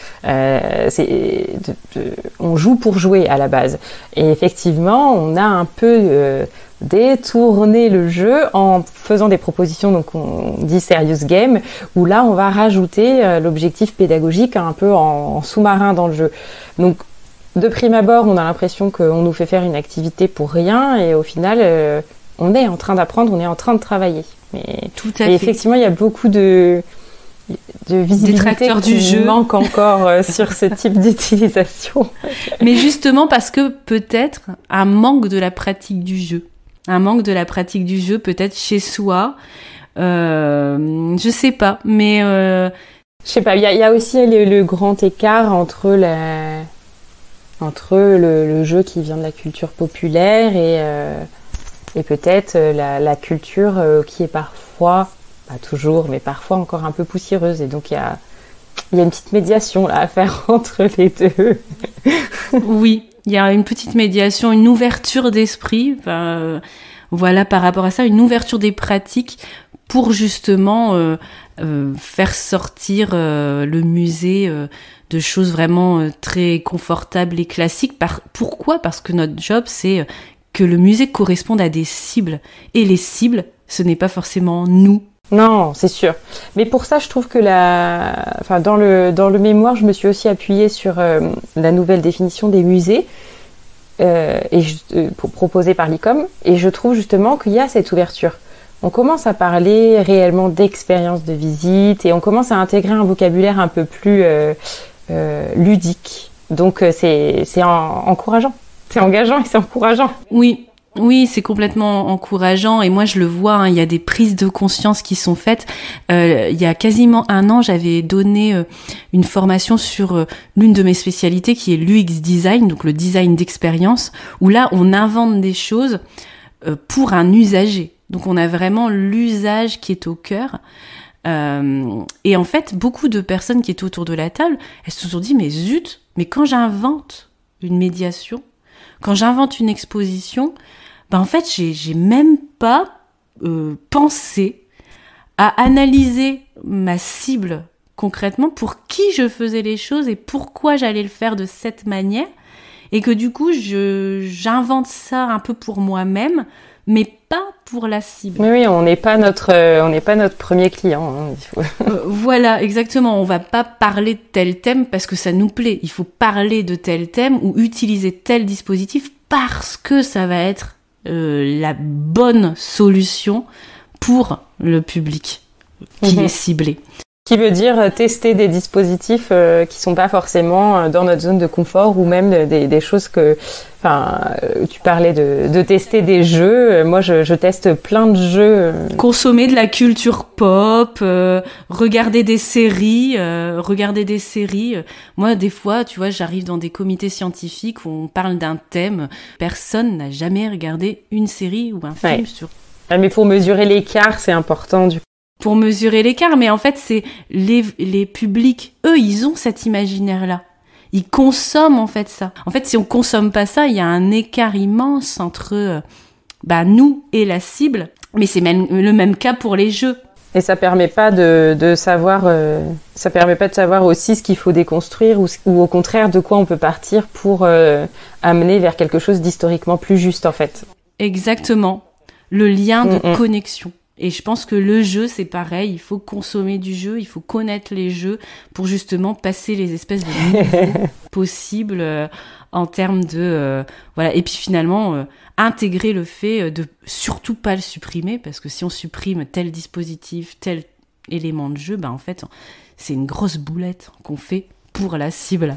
On joue pour jouer à la base. Et effectivement, on a un peu détourné le jeu en faisant des propositions, donc on dit serious game, où là on va rajouter l'objectif pédagogique un peu en sous-marin dans le jeu. Donc de prime abord, on a l'impression qu'on nous fait faire une activité pour rien et au final, on est en train d'apprendre, on est en train de travailler. Mais tout à fait. Effectivement, il y a beaucoup de visibilité qui manque encore sur ce type d'utilisation. Mais justement parce que peut-être un manque de la pratique du jeu. Un manque de la pratique du jeu peut-être chez soi. Je sais pas, mais... Je sais pas, il y a aussi le grand écart entre le jeu qui vient de la culture populaire et peut-être la culture qui est parfois, pas toujours, mais parfois encore un peu poussiéreuse. Et donc il y a une petite médiation là à faire entre les deux. Oui, il y a une petite médiation, une ouverture d'esprit, voilà, par rapport à ça, une ouverture des pratiques pour justement faire sortir le musée de choses vraiment très confortables et classiques. Pourquoi ? Parce que notre job, c'est que le musée corresponde à des cibles. Et les cibles, ce n'est pas forcément nous. Non, c'est sûr. Mais pour ça, je trouve que dans le mémoire, je me suis aussi appuyée sur la nouvelle définition des musées proposée par l'ICOM. Et je trouve justement qu'il y a cette ouverture. On commence à parler réellement d'expérience de visite et on commence à intégrer un vocabulaire un peu plus ludique. Donc c'est encourageant, c'est engageant et c'est encourageant. Oui, c'est complètement encourageant et moi je le vois, hein, il y a des prises de conscience qui sont faites. Il y a quasiment 1 an, j'avais donné une formation sur l'une de mes spécialités qui est l'UX design, donc le design d'expérience, où là on invente des choses pour un usager. Donc on a vraiment l'usage qui est au cœur. Et en fait, beaucoup de personnes qui étaient autour de la table, elles se sont dit, mais zut, mais quand j'invente une médiation, quand j'invente une exposition, en fait, j'ai même pas pensé à analyser ma cible concrètement pour qui je faisais les choses et pourquoi j'allais le faire de cette manière. Et que du coup, j'invente ça un peu pour moi-même, mais pas pour la cible. Oui, on n'est pas notre premier client. Hein, voilà, exactement. On va pas parler de tel thème parce que ça nous plaît. Il faut parler de tel thème ou utiliser tel dispositif parce que ça va être la bonne solution pour le public qui est ciblé. Qui veut dire tester des dispositifs qui sont pas forcément dans notre zone de confort ou même des choses que, tu parlais de tester des jeux. Moi, je teste plein de jeux. Consommer de la culture pop, regarder des séries. Moi, des fois, tu vois, j'arrive dans des comités scientifiques où on parle d'un thème. Personne n'a jamais regardé une série ou un film sur. Mais pour mesurer l'écart, c'est important du coup. Pour mesurer l'écart, mais en fait, c'est les publics, eux, ils ont cet imaginaire-là. Ils consomment, en fait, ça. En fait, si on consomme pas ça, il y a un écart immense entre nous et la cible. Mais c'est même le même cas pour les jeux. Et ça permet pas de savoir, ça permet pas de savoir aussi ce qu'il faut déconstruire ou au contraire de quoi on peut partir pour amener vers quelque chose d'historiquement plus juste, en fait. Exactement. Le lien de connexion. Et je pense que le jeu, c'est pareil, il faut consommer du jeu, il faut connaître les jeux pour justement passer les espèces de niveaux possibles en termes de... voilà. Et puis finalement, intégrer le fait de surtout pas le supprimer, parce que si on supprime tel dispositif, tel élément de jeu, en fait, c'est une grosse boulette qu'on fait pour la cible.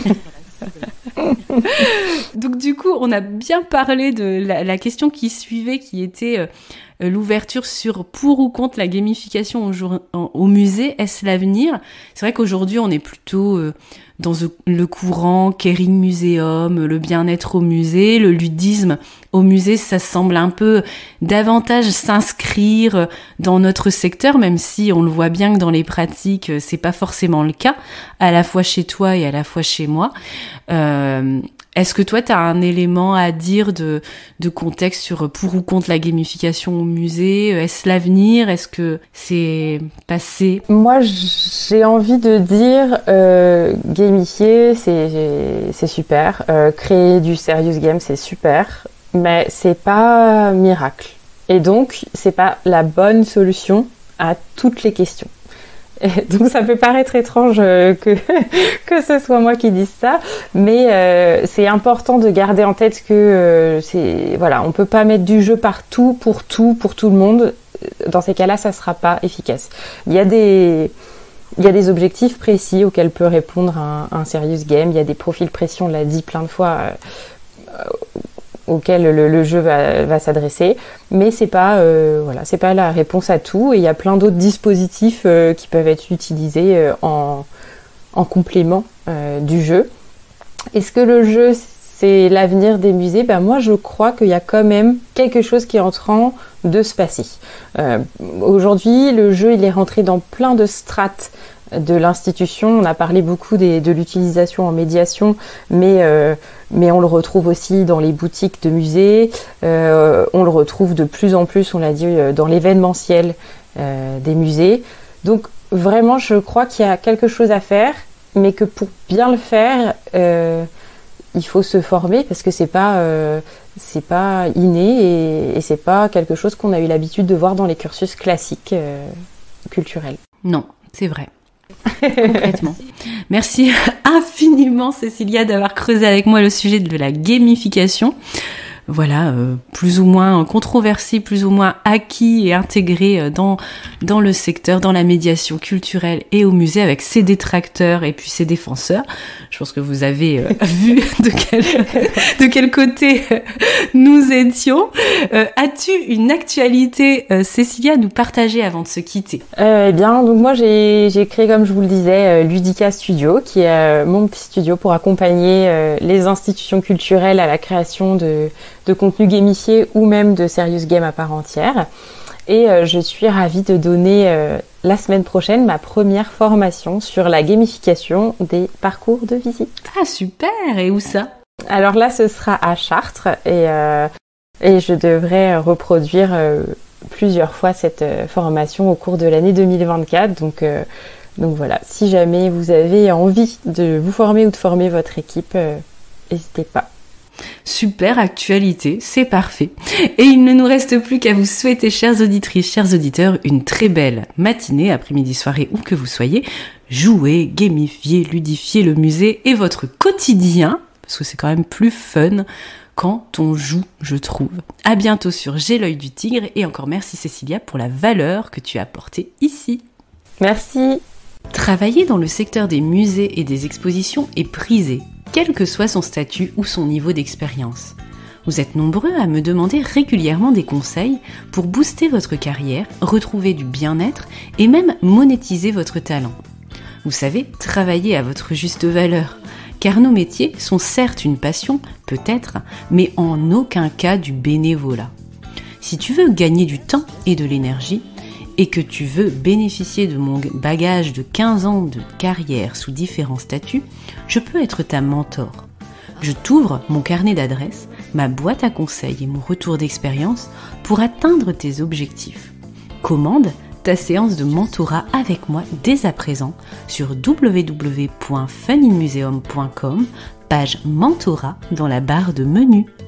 Donc du coup, on a bien parlé de la question qui suivait, qui était l'ouverture sur pour ou contre la gamification au musée. Est-ce l'avenir ? C'est vrai qu'aujourd'hui, on est plutôt dans le courant Caring Museum, le bien-être au musée, le ludisme au musée, ça semble un peu davantage s'inscrire dans notre secteur, même si on le voit bien que dans les pratiques, c'est pas forcément le cas, à la fois chez toi et à la fois chez moi. Est-ce que toi, tu as un élément à dire de contexte sur pour ou contre la gamification au musée ? Est-ce l'avenir ? Est-ce que c'est passé ? Moi, j'ai envie de dire gamifier, c'est super. Créer du serious game, c'est super. Mais c'est pas miracle. Et donc, c'est pas la bonne solution à toutes les questions. Et donc ça peut paraître étrange que ce soit moi qui dise ça, mais c'est important de garder en tête que on peut pas mettre du jeu partout pour tout le monde. Dans ces cas-là, ça sera pas efficace. Il y a des objectifs précis auxquels peut répondre un serious game. Il y a des profils précis, on l'a dit plein de fois, auquel le jeu va s'adresser, mais c'est pas la réponse à tout, et il y a plein d'autres dispositifs qui peuvent être utilisés en complément du jeu. Est-ce que le jeu c'est l'avenir des musées? Moi je crois qu'il y a quand même quelque chose qui est en train de se passer. Aujourd'hui le jeu il est rentré dans plein de strates de l'institution. On a parlé beaucoup de l'utilisation en médiation, mais on le retrouve aussi dans les boutiques de musées. On le retrouve de plus en plus, on l'a dit, dans l'événementiel des musées. Donc vraiment, je crois qu'il y a quelque chose à faire, mais que pour bien le faire, il faut se former parce que c'est pas inné et c'est pas quelque chose qu'on a eu l'habitude de voir dans les cursus classiques culturels. Non, c'est vrai. Complètement. Merci infiniment Cécilia d'avoir creusé avec moi le sujet de la gamification. Voilà, plus ou moins controversé, plus ou moins acquis et intégré dans le secteur, dans la médiation culturelle et au musée, avec ses détracteurs et puis ses défenseurs. Je pense que vous avez vu de quel côté nous étions. As-tu une actualité, Cécilia, à nous partager avant de se quitter ? Donc moi j'ai créé, comme je vous le disais, Ludica Studio, qui est mon petit studio pour accompagner les institutions culturelles à la création de contenu gamifié ou même de serious game à part entière. Et je suis ravie de donner la semaine prochaine ma première formation sur la gamification des parcours de visite. Ah super! Et où ça? Alors là, ce sera à Chartres et je devrais reproduire plusieurs fois cette formation au cours de l'année 2024. Donc Donc voilà, si jamais vous avez envie de vous former ou de former votre équipe, n'hésitez pas. Super actualité, c'est parfait. Et il ne nous reste plus qu'à vous souhaiter, chères auditrices, chers auditeurs, une très belle matinée, après-midi, soirée, où que vous soyez. Jouez, gamifiez, ludifiez le musée et votre quotidien, parce que c'est quand même plus fun quand on joue, je trouve. À bientôt sur J'ai l'œil du tigre, et encore merci Cécilia pour la valeur que tu as apportée ici. Merci. Travailler dans le secteur des musées et des expositions est prisé, quel que soit son statut ou son niveau d'expérience. Vous êtes nombreux à me demander régulièrement des conseils pour booster votre carrière, retrouver du bien-être et même monétiser votre talent. Vous savez, travailler à votre juste valeur, car nos métiers sont certes une passion, peut-être, mais en aucun cas du bénévolat. Si tu veux gagner du temps et de l'énergie, et que tu veux bénéficier de mon bagage de 15 ans de carrière sous différents statuts, je peux être ta mentor. Je t'ouvre mon carnet d'adresses, ma boîte à conseils et mon retour d'expérience pour atteindre tes objectifs. Commande ta séance de mentorat avec moi dès à présent sur www.funinmuseum.com, page mentorat dans la barre de menu.